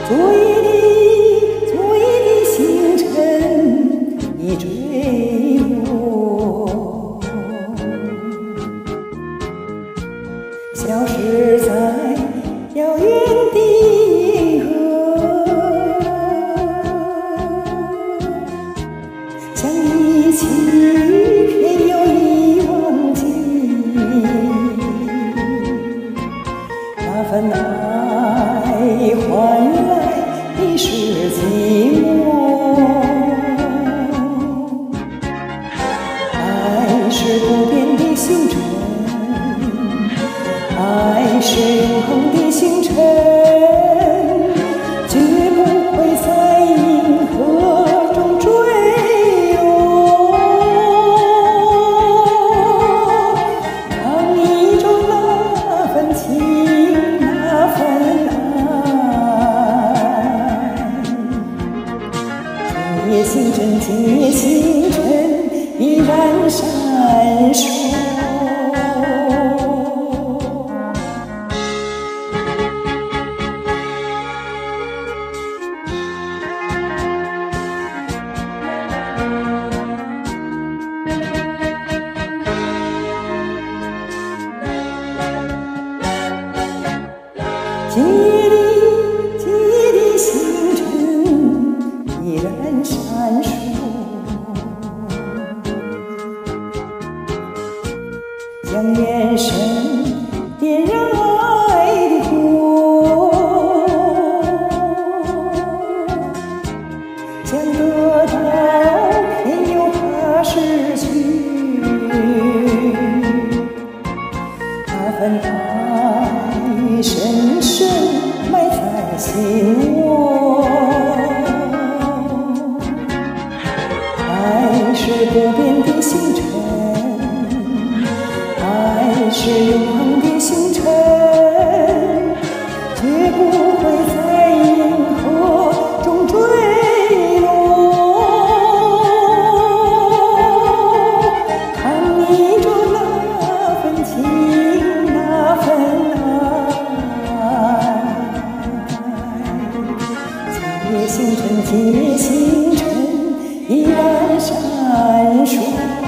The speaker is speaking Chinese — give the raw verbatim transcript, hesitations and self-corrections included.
昨夜的昨夜的星辰已坠落，消失在遥远的银河，想一起偏又已忘记那份爱换来的是寂寞，爱是不变的星辰，爱是永恒的星辰，绝不会在银河中坠落。抗议中那份情，那份爱，今夜星辰，今夜星辰依然闪烁。今夜的今夜的星辰依然闪烁，将眼神点燃爱的火，将得到偏又怕失去那份爱，深深埋在心窝。爱是不变的星辰，爱是永恒的星辰，绝不会在银河中坠落。抗议着那份情，那份爱，今夜星辰，今夜星辰依然闪烁。